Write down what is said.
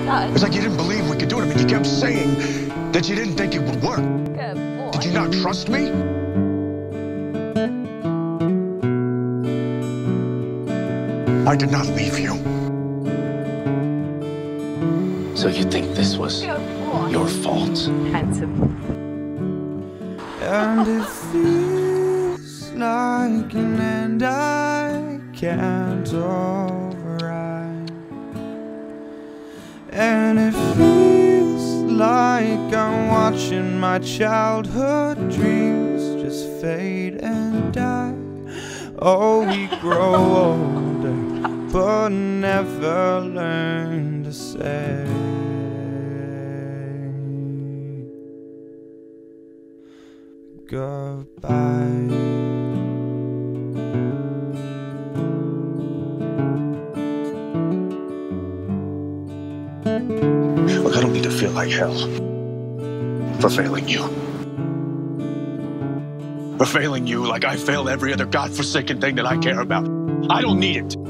It's like you didn't believe we could do it. I mean, you kept saying that you didn't think it would work. Good boy. Did you not trust me? I did not leave you. So you think this was your fault? Handsome. And it feels like an end I can't override. And it feels like I'm watching my childhood dreams just fade and die. Oh, we grow older, but never learn to say goodbye. Look, I don't need to feel like hell for failing you. For failing you like I failed every other godforsaken thing that I care about. I don't need it.